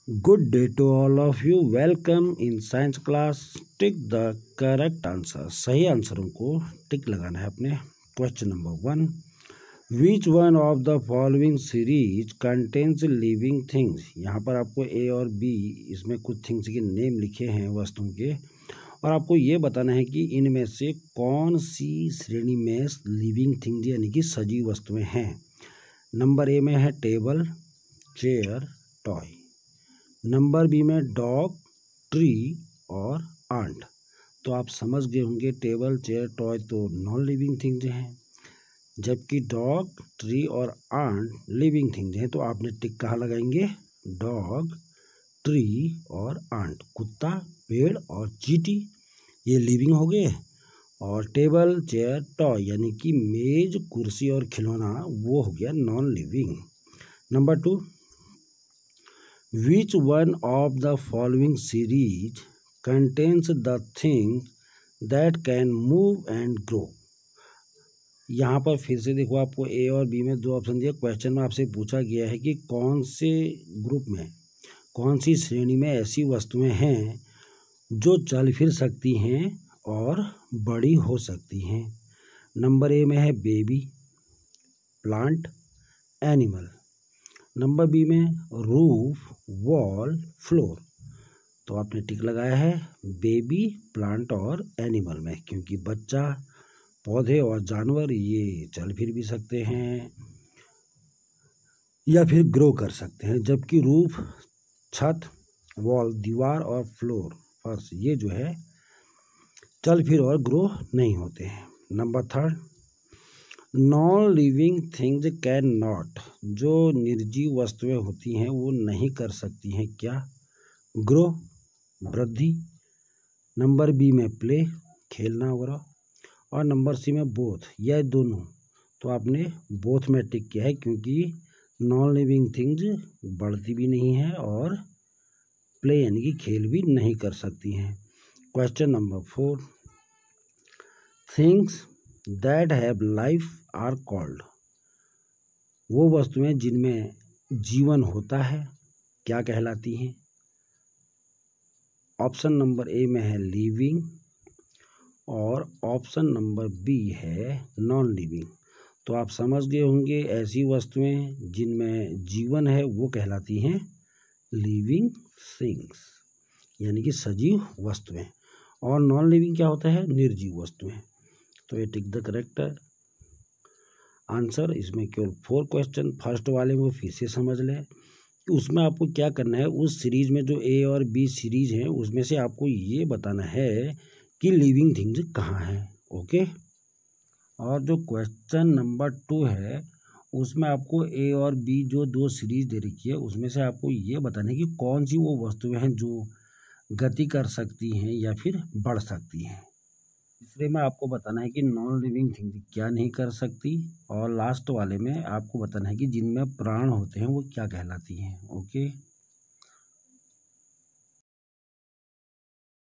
Good day to all of you. Welcome in science class. Tick the correct answer. सही आंसरों को टिक लगाना है अपने. Question number 1. Which one of the following series contains living things? यहाँ पर आपको A और B इसमें कुछ थिंग्स के नेम लिखे हैं वस्तुओं के, और आपको ये बताना है कि इनमें से कौन सी श्रेणी में लिविंग थिंग्स यानी कि सजीव वस्तुएं हैं. नंबर ए में है table, chair, toy. Number B में डॉग, ट्री और आंट. तो आप समझ गए होंगे टेबल, चेयर, टॉय तो नॉन लिविंग थिंग्स हैं, जबकि डॉग, ट्री और आंट लिविंग थिंग्स हैं. तो आपने टिक कहाँ लगाएंगे? डॉग, ट्री और आंट. कुत्ता, पेड़ और चींटी ये लिविंग हो गए, और टेबल, चेयर, टॉय यानी कि मेज, कुर्सी और खिलौना वो हो गया non living. Number 2. Which one of the following series contains the things that can move and grow? यहाँ पर फिर से देखो, आपको ए और बी में दो ऑप्शन दिया. क्वेश्चन में आपसे पूछा गया है कि कौन से ग्रुप में, कौन सी श्रेणी में ऐसी वस्तुएं हैं जो चल फिर सकती हैं और बड़ी हो सकती हैं. नंबर ए में है baby, plant, animal. Number B में रूफ, वॉल, फ्लोर. तो आपने टिक लगाया है बेबी, प्लांट और एनिमल में, क्योंकि बच्चा, पौधे और जानवर ये चल फिर भी सकते हैं या फिर ग्रो कर सकते हैं, जबकि रूफ, छत, वॉल, दीवार और फ्लोर, फर्श ये जो है चल फिर और ग्रो नहीं होते हैं. Number 3. Non living things can not, जो निर्जीव वस्तुएं होती हैं वो नहीं कर सकती हैं क्या? ग्रो, वृद्धि. नंबर बी में प्ले, खेलना वगैरह. और नंबर सी में बोथ, यह दोनों. तो आपने बोथ में टिक किया है, क्योंकि नॉन लिविंग थिंग्स बढ़ती भी नहीं है और प्ले यानी कि खेल भी नहीं कर सकती हैं. Question number 4. Things that have life are called, वो वस्तुएं जिनमें जीवन होता है क्या कहलाती हैं? ऑप्शन नंबर ए में है लिविंग, और ऑप्शन नंबर बी है नॉन लिविंग. तो आप समझ गए होंगे ऐसी वस्तुएं जिनमें जीवन है वो कहलाती हैं लिविंग थिंग्स यानी कि सजीव वस्तुएं, और नॉन लिविंग क्या होता है? निर्जीव वस्तुएं. तो ये टिक द करेक्ट आंसर. इसमें केवल 4 क्वेश्चन. फर्स्ट वाले में फिर से समझ लें कि उसमें आपको क्या करना है. उस सीरीज में जो ए और बी सीरीज हैं उसमें से आपको ये बताना है कि लिविंग थिंग्स कहाँ हैं. ओके. और जो क्वेश्चन नंबर 2 है उसमें आपको ए और बी जो 2 सीरीज दे रखी है उसमें से आपको ये बताना है कि कौन सी वो वस्तुएं हैं जो गति कर सकती हैं या फिर बढ़ सकती हैं. तीसरे में आपको बताना है कि नॉन लिविंग थिंग क्या नहीं कर सकती, और लास्ट वाले में आपको बताना है कि जिनमें प्राण होते हैं वो क्या कहलाती हैं. ओके.